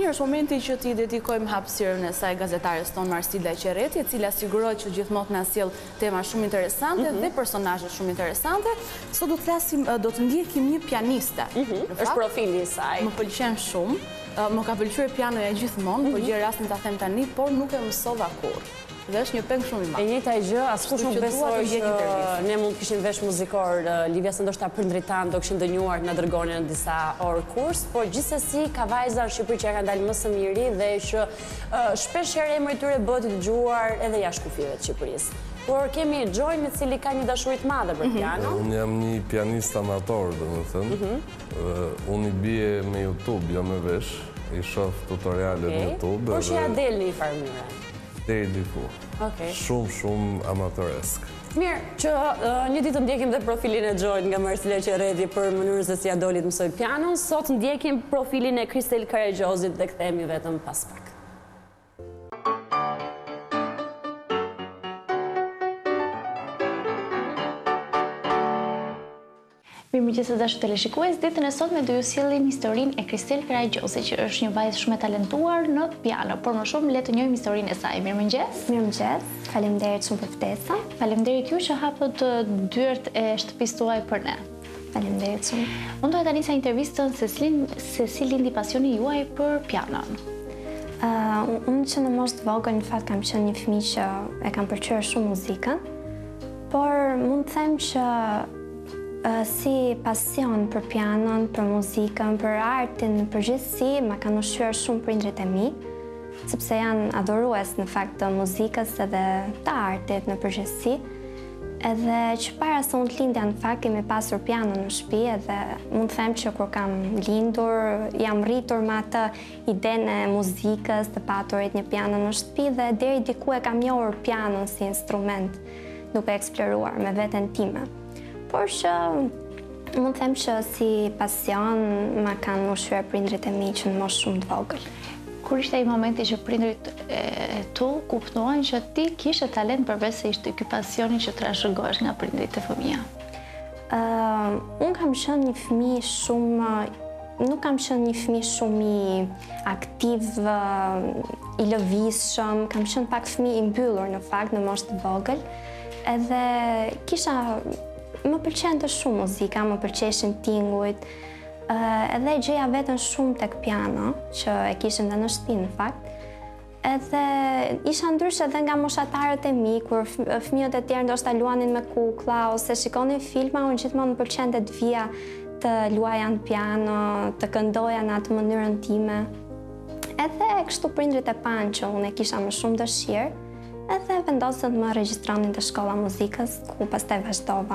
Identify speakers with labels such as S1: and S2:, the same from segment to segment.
S1: Mirë, është momenti që ti dedikojmë hapësirën e saj gazetares tonë Marsila Qerreti, e cila sigurohet që gjithmonë na sjell tema shumë interesante dhe personazhe shumë interesante. Sot do të flasim, do të ndjekim një pianiste.
S2: Është profili i saj.
S1: Më pëlqen shumë. Më ka pëlqyer pianoja gjithmonë, po gjej rastin ta them tani, por nuk e mësova kurrë. Dhe është një peng shumë i madh.
S2: E njëjta gjë, askush nuk besoi që ne mund të kishim vesh muzikor, Livia, se ndoshta prindrit tanë do kishin dënjuar na dërgonin në disa orë kurs, por gjithsesi ka vajza në Shqipëri që ka dalë më së miri dhe që shpesh herë emri i tyre bëhet i dëgjuar edhe jashtë kufive të Shqipërisë. Por kemi Gjojnë, i cili ka një dashuri të madhe për piano.
S3: Unë jam një pianist amator, domethënë. Unë i bie me YouTube, jo me vesh, i shoh tutoriale në YouTube.
S2: Por që ja del në një farë mënyrë.
S3: Deri diku. Shumë amatoresk.
S2: Mirë, që një ditë ndjekim dhe profilin e Gjojnë nga Marsila Qerreti për mënyrën se si ja doli të mësoj pianon, sot ndjekim profilin e Kristel Karagjosit dhe kthehemi vetëm pas pak.
S4: Mirëmëngjes dashur teleshikues, ditën e sotme do ju sjellim historinë e Kristel Karagjosit, që është një vajzë shumë e talentuar në piano, por më shumë le të njohim historinë e saj. Mirëmëngjes.
S5: Mirëmëngjes. Faleminderit shumë për ftesën.
S4: Faleminderit ju që hapët dyert e shtëpisë tuaj për ne.
S5: Faleminderit shumë.
S4: Unë doja tani sa intervistën se si lindi pasioni juaj për pianon.
S5: Unë që në moshë të vogël në fakt kam qenë një fëmijë që e kam pëlqyer shumë muzikën, por mund të them që si pasion për pianon, për muzikën, për artin në përgjithësi, ma kanë ushqyer shumë prindrit e mi, sepse janë adhurues në fakt të muzikës edhe të artit në përgjithësi. Edhe që para se unë të lindja në fakt kemi pasur piano në shtëpi, edhe mund të them që kur kam lindur, jam rritur me atë idenë e muzikës, të paturit një piano në shtëpi, dhe deri diku e kam njohur pianon si instrument, duke eksploruar me veten time. Por që mund të them që si pasion ma kanë ushqyer prindrit e mi që në moshë shumë të vogël.
S4: Kur ishte ai momenti që prindrit e tu kuptuan që ti kishe talent përveç se ishte ky pasioni që trashëgohesh nga prindrit e fëmija?
S5: Unë kam qenë një fëmijë shumë, nuk kam qenë një fëmijë shumë i aktiv, i lëvizshëm, kam qenë pak fëmijë i mbyllur në fakt në moshë të vogël, edhe më pëlqente shumë muzika, më pëlqeshin tingujt, edhe gjeja veten shumë tek piano, që e kishin dhe në shtëpi në fakt. Edhe isha ndryshe edhe nga moshatarët e mi, kur fëmijët e tjerë ndoshta luanin me kuklla ose shikonin filma, unë gjithmonë më pëlqente të vija të luaja në piano, të këndoja në atë mënyrën time. Edhe kështu prindrit e panë që unë e kisha më shumë dëshirë, edhe vendosën të më regjistronin te shkolla muzikës, ku pastaj vazhdova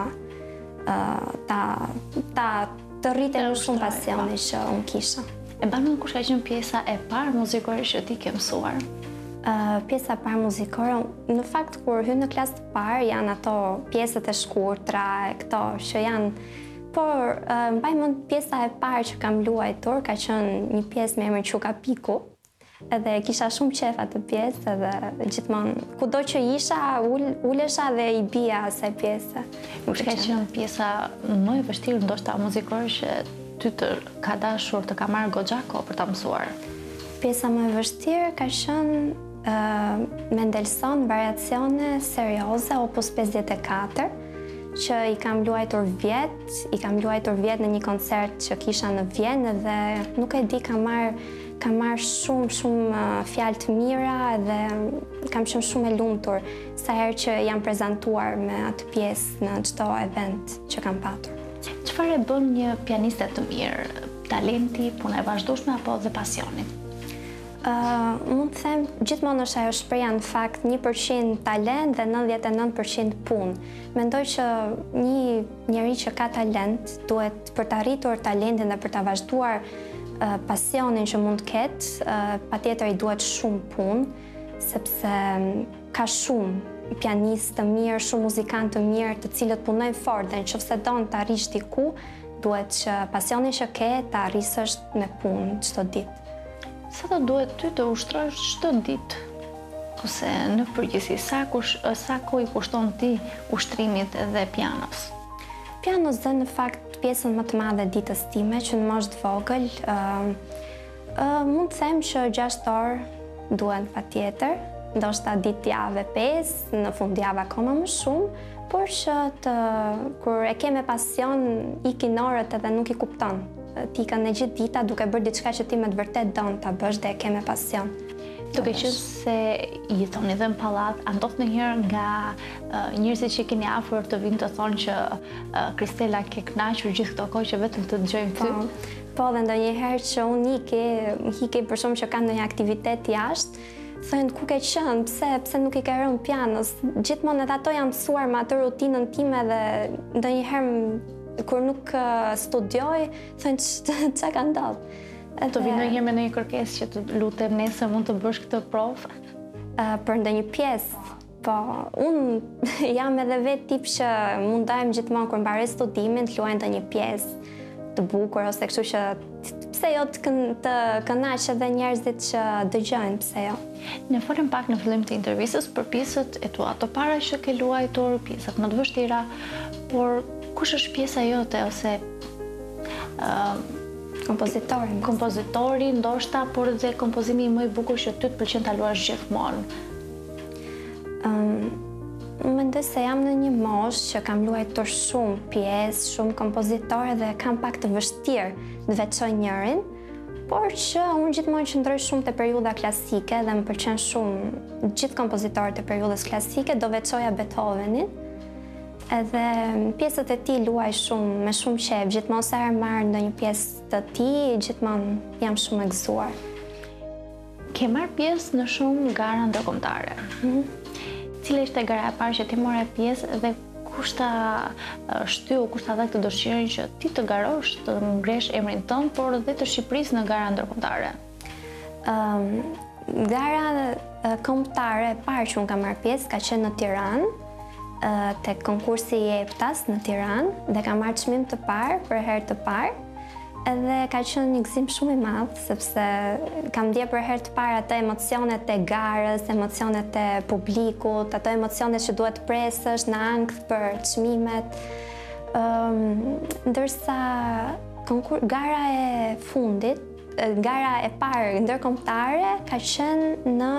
S5: të rritej më shumë pasioni që unë kisha.
S4: E banon kush ka qenë pjesa e parë muzikore që ti ke mësuar?
S5: Pjesa e parë muzikore, në fakt kur hyn në klasë të parë janë ato pjesët e shkurtra, këto që janë, por mbaj mend pjesa e parë që kam luajtur ka qenë një pjesë me emrin Çuka Piku. Edhe kisha shumë qef atë pjesë, edhe gjithmonë kudo që isha, ulesha dhe i bija asaj pjese.
S4: Kush ka qenë pjesa më e vështirë ndoshta muzikore që ty të ka dashur të ka marrë goxha kohë për ta mësuar?
S5: Pjesa më e vështirë ka qenë Mendelssohn Variazione Serioze Opus 54, që i kam luajtur vjet në një koncert që kisha në Vjenë, dhe nuk e di, kam marrë shumë fjalë të mira dhe kam qenë shumë e lumtur sa herë që jam prezantuar me atë pjesë në çdo event që kam patur.
S4: Çfarë e bën një pianiste të mirë? Talenti, puna e vazhdueshme apo dhe pasioni?
S5: Mund të them gjithmonë është ajo shpreha në fakt 1% talent dhe 99% punë. Mendoj që një njeri që ka talent duhet, për të arritur talentin dhe për të vazhduar pasionin që mund të ketë, patjetër i duhet shumë punë, sepse ka shumë pianistë të mirë, shumë muzikantë të mirë, të cilët punojnë fort, dhe nëse don të arrish diku, duhet që pasionin që ke ta arrisësh me punë çdo ditë.
S4: Sa do duhet ty të ushtrosh çdo ditë? Ose në përgjithësi, sa kohë i kushton ti ushtrimit dhe pianos?
S5: Pianos dhe në fakt pjesën më të madhe ditës time, që në moshë të vogël Mund të them që 6 orë duhen patjetër, ndoshta ditë javë 5, në fundjavë akoma më shumë, por që kur e ke me pasion, ikin orët edhe nuk i kupton. Ti ka në gjithë dita duke bërë diçka që ti me të vërtet don ta bësh dhe e ke me pasion.
S4: Duke qenë se jetoni dhe në pallat, a ndodh ndonjëherë nga njerëzit që keni afër të vinë të thonë që Kristela ke kënaqur gjithë këto kohë që vetëm të dëgjojmë ty?
S5: Po, dhe ndonjëherë që unë hike për shumë që kam ndonjë aktivitet jashtë, thënë ku ke qenë, pse nuk i ke rënë pianos. Gjithmonë edhe ato jam mësuar me atë rutinën time dhe ndonjëherë kur nuk studioj, thënë çka ka ndodhur.
S4: Të vinë ndonjëherë me ndonjë kërkesë që të lutem nesër mund të bësh këtë provë?
S5: Për ndonjë pjesë, po unë jam edhe vetë tip që mundohem gjithmonë kur mbaroj studimin të luaj ndonjë pjesë të bukur ose kështu që pse jo të kënaq edhe njerëzit që dëgjojnë, pse jo.
S4: Ne folëm pak në fillim të intervistës për pjesët e tua të para që ke luajtur, pjesët më të vështira, por kush është pjesa jote ose kompozitori ndoshta, por dhe kompozimi më i bukur që ty të pëlqen ta luash gjithmonë?
S5: Mendoj se jam në një moshë që kam luajtur shumë pjesë, shumë kompozitore dhe kam pak të vështirë të veçoj njërin, por që unë gjithmonë qëndroj shumë te periudha klasike dhe më pëlqen shumë gjithë kompozitorët e periudhës klasike, do veçoja Beethovenin. Edhe pjesët e tij luaj shumë, me shumë qejf, gjithmonë sa herë marr ndonjë pjesë të tij, gjithmonë jam shumë e gëzuar.
S4: Ke marrë pjesë në shumë gara ndërkombëtare. Cila ishte gara e parë që ti morë pjesë dhe kush ta shtyu, kush ta dha këtë dëshirën që ti të garosh, të ngresh emrin tënd, por edhe të Shqipërisë në gara ndërkombëtare?
S5: Gara kombëtare e parë që unë kam marrë pjesë ka qenë në Tiranë, tek konkursi i EPTA-s në Tiranë dhe kam marrë çmim të parë për herë të parë. Edhe ka qenë një gëzim shumë i madh, sepse kam ndjer për herë të parë ato emocionet e garës, emocionet e publikut, ato emocionet që duhet presësh në ankth për çmimet. Ndërsa gara e fundit, gara e parë ndërkombëtare ka qenë në,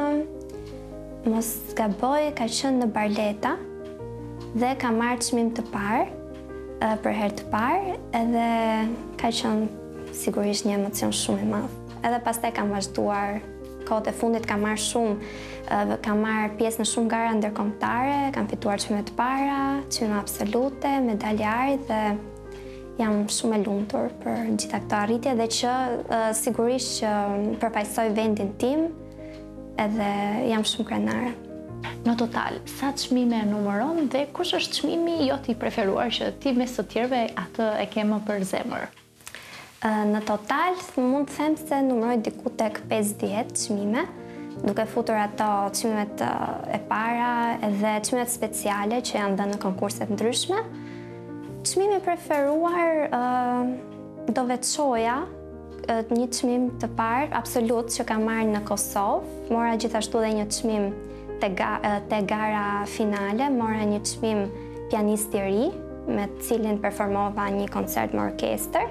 S5: mos gaboj, ka qenë në Barleta dhe ka marrë çmim të parë. Për herë të parë, edhe ka qenë sigurisht një emocion shumë i madh. Edhe pastaj kam vazhduar, kohët e fundit kam marrë shumë, kam marrë pjesë në shumë gara ndërkombëtare, kam fituar çmime të para, çmime absolute, medalje ari dhe jam shumë e lumtur për gjitha këto arritje dhe që sigurisht që përfaqësoj vendin tim edhe jam shumë krenare.
S4: Në total, sa çmime numëron dhe kush është çmimi jot i preferuar që ti mes të tjerëve atë e ke më për zemër?
S5: Në total, mund të them se numëroj diku tek 50 çmime, duke futur ato çmimet e para edhe çmimet speciale që janë dhënë në konkurse të ndryshme. Çmimi i preferuar do veçoja një çmim të parë absolut që kam marrë në Kosovë. Mora gjithashtu edhe një çmim te gara finale, mora një çmim pianist i ri, me cilin performova një koncert me orkestër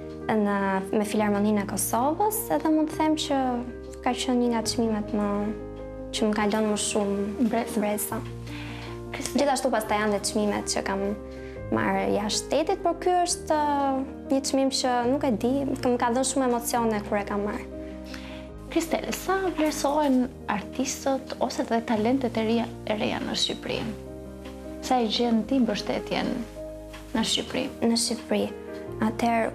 S5: me Filharmoninë e Kosovës, edhe mund të them që ka qenë një nga çmimet që më kanë lënë më shumë bresa. Gjithashtu pastaj janë dhe çmimet që kam marrë jashtë shtetit, por ky është një çmim që nuk e di, më ka dhënë shumë emocione kur e kam marrë.
S4: Kristela, sa vlerësohen artistët ose dhe talentet e reja në Shqipëri? Sa i gjen ti mbështetjen në Shqipëri?
S5: Në Shqipëri. Atëherë,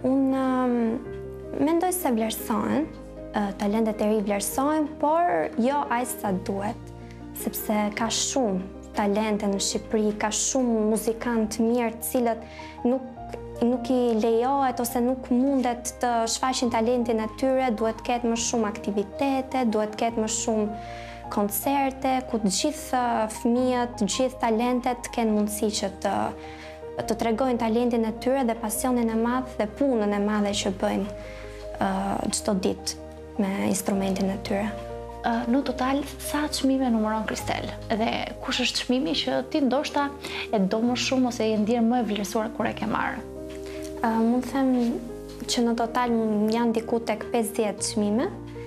S5: unë mendoj se vlerësohen, talentet e ri vlerësohen, por jo aq sa duhet, sepse ka shumë talente në Shqipëri, ka shumë muzikantë mirë të cilët nuk i lejohet ose nuk mundet të shfaqin talentin e tyre, duhet ketë më shumë aktivitete, duhet ketë më shumë koncerte, ku të gjithë fëmijët, të gjithë talentet kenë mundësi që të tregojnë talentin e tyre dhe pasionin e madh dhe punën e madhe që bëjnë çdo ditë me instrumentin e tyre.
S4: Në total, sa çmime numëron Kristela? Dhe kush është çmimi që ti ndoshta e do më shumë ose je ndier më e vlerësuar kur e ke marrë?
S5: Mund të them që në total janë diku tek 50 çmime.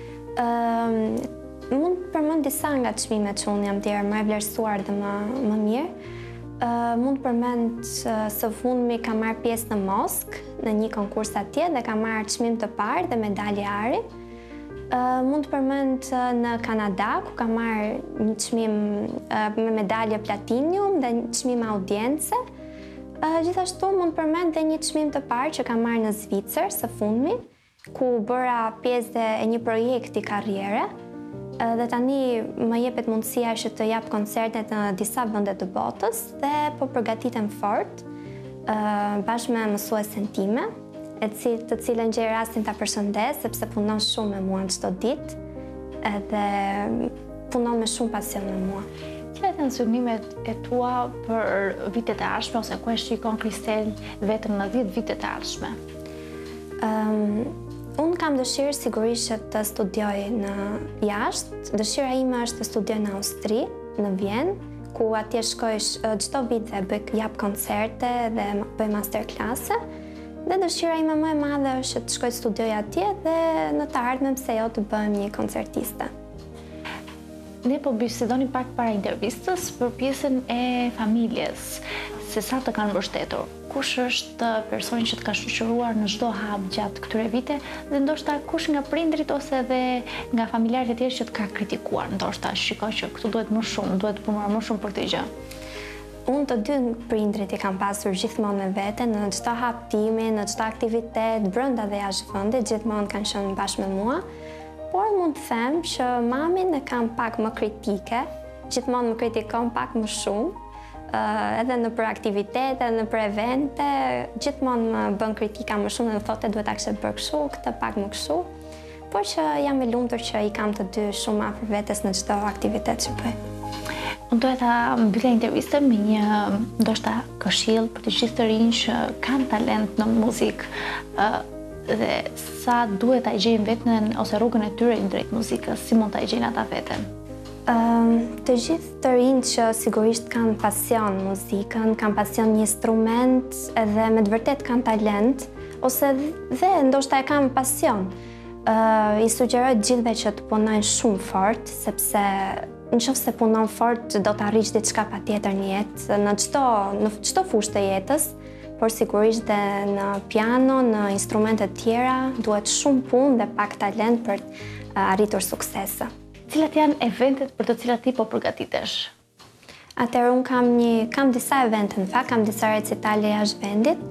S5: Mund të përmend disa nga çmimet që unë jam blerë më e vlerësuar dhe më mirë. Mund të përmend së fundmi kam marrë pjesë në Moskë, në një konkurs atje dhe kam marrë çmim të parë dhe medalje ari. Mund të përmend në Kanada, ku kam marrë një çmim me medalje platinium dhe një çmim audience. Gjithashtu mund të përmend dhe një çmim të parë që kam marrë në Zvicër së fundmi, ku bëra pjesë e një projekti karriere. Dhe tani më jepet mundësia që të jap koncerte në disa vende të botës dhe po përgatitem fort bashkë me mësuesen time, të cilën gjej rastin ta përshëndes sepse punon shumë me mua çdo ditë edhe punon me shumë pasion me mua.
S4: Cilat janë synimet e tua për vitet e ardhshme ose ku e shikon Kristel vetëm në 10 vitet e ardhshme?
S5: Unë kam dëshirë sigurisht që të studioj në jashtë. Dëshira ime është të studioj në Austri, në Vjenë, ku atje shkoj çdo vit dhe jap koncerte dhe bëj masterklase. Dhe dëshira ime më e madhe është që të shkoj të studioj atje dhe në të ardhmen pse jo të bëhem një koncertiste.
S4: Ne po bisedoni pak para intervistës për pjesën e familjes, se sa të kanë mbështetur. Kush është personi që të ka shoqëruar në çdo hap gjatë këtyre vite dhe ndoshta kush nga prindrit ose edhe nga familjarët e tjerë që të ka kritikuar, ndoshta shikoj që këtu duhet më shumë, duhet punuar më shumë për këtë gjë.
S5: Unë të dy prindrit i kam pasur gjithmonë me vete në çdo hap timi, në çdo aktivitet, brenda dhe jashtë vendit, gjithmonë kanë qenë bashkë me mua. Por mund të them që mamin e kam pak më kritike, gjithmonë më kritikon pak më shumë. Edhe në për aktivitet, edhe në për evente, gjithmonë më bën kritika më shumë dhe më thotë duhet ta kishe bërë kështu, këtë pak më kështu. Por që jam e lumtur që i kam të dy shumë afër vetes në çdo aktivitet që bëj.
S4: Unë doja ta mbyllja intervistën me një ndoshta këshill për të gjithë të rinj që kanë talent në muzikë dhe sa duhet ta gjejnë veten ose rrugën e tyre drejt muzikës, si mund ta gjejnë ata veten.
S5: Të gjithë të rinjt që sigurisht kanë pasion muzikën, kanë pasion një instrument edhe me të vërtet kanë talent, ose dhe ndoshta e kanë pasion. I sugjeroj gjithëve që të punojnë shumë fort, sepse nëse punon fort do të arrish diçka patjetër në jetë, në çdo fushë të jetës, por sigurisht dhe në piano, në instrumente tjera, duhet shumë punë dhe pak talent për arritur suksese.
S4: Cilat janë eventet për të cilat ti po përgatitesh?
S5: Atëherë unë kam disa evente në fakt, kam disa recitale jashtë vendit.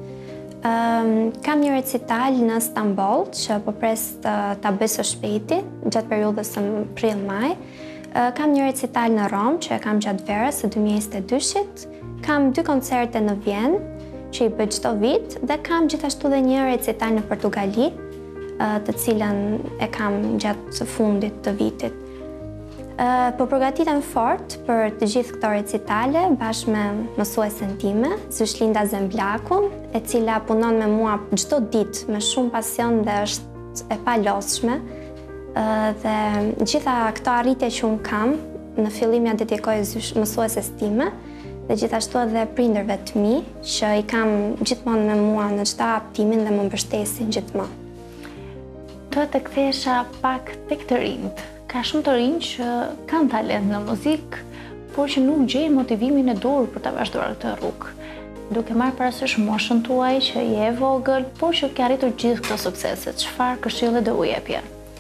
S5: Kam një recital në Stamboll që po pres ta bëj së shpejti gjatë periudhës së prill-maj. Kam një recital në Rom që e kam gjatë verës së 2022-shit. Kam 2 koncerte në Vjenë që i bëj çdo vit dhe kam gjithashtu edhe një recital në Portugali, të cilën e kam gjatë fundit të vitit. Po përgatitem fort për të gjithë këto recitale bashkë me mësuesen time, Zyshlinda Zemblakun, e cila punon me mua çdo ditë me shumë pasion dhe është e palosshme. Dhe gjitha këto arritje që unë kam, në fillim ja dedikoj mësueses time dhe gjithashtu edhe prindërve të mi, që i kam gjithmonë me mua në çdo hap timin dhe më mbështesin gjithmonë.
S4: Do të kthehesha pak tek të rinjt. Ka shumë të rinj që kanë talent në muzikë, por që nuk gjejnë motivimin e dur për ta vazhduar këtë rrugë. Duke marrë parasysh moshën tuaj që je e vogël, por që ke arritur gjithë këto suksese, çfarë këshille do u jepje?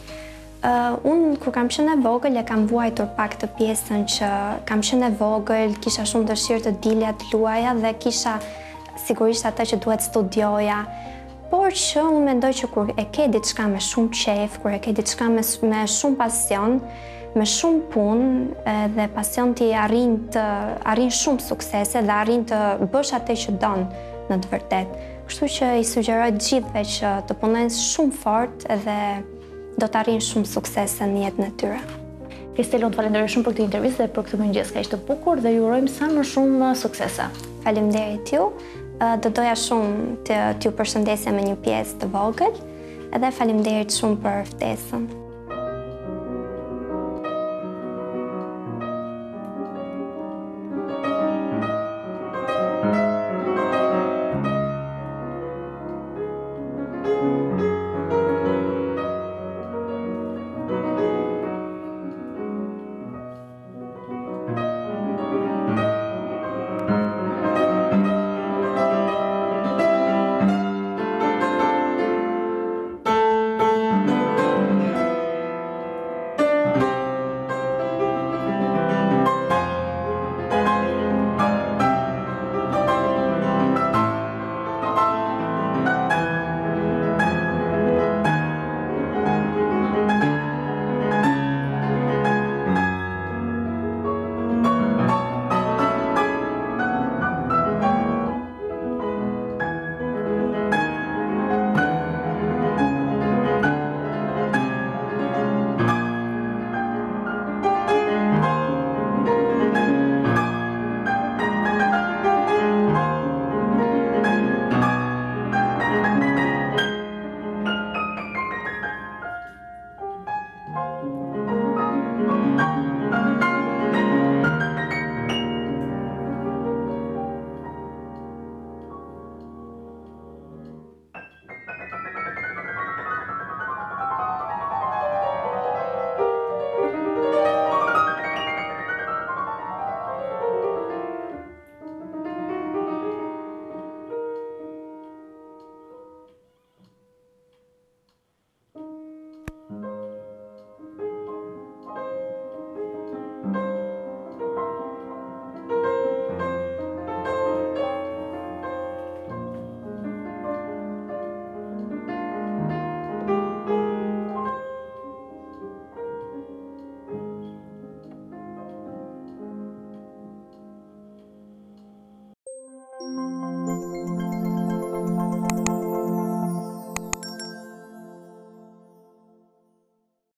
S5: Unë kur kam qenë e vogël e kam vuajtur pak të pjesën që kam qenë e vogël, kisha shumë dëshirë të dilja të luaja dhe kisha sigurisht atë që duhet studioja. Por që unë mendoj që kur e ke diçka me shumë qejf, kur e ke diçka me shumë pasion, me shumë punë dhe pasion ti arrin shumë suksese dhe arrin të bësh atë që don në të vërtet. Kështu që i sugjeroj gjithëve që të punojnë shumë fort edhe do të arrin shumë suksese në jetën e tyre.
S4: Kristel, unë të falenderoj shumë për këtë intervistë dhe për këtë mëngjes kaq të bukur dhe ju urojmë sa më shumë suksese.
S5: Faleminderit ju. Do doja shumë të ju përshëndesja me një pjesë të vogël edhe faleminderit shumë për ftesën.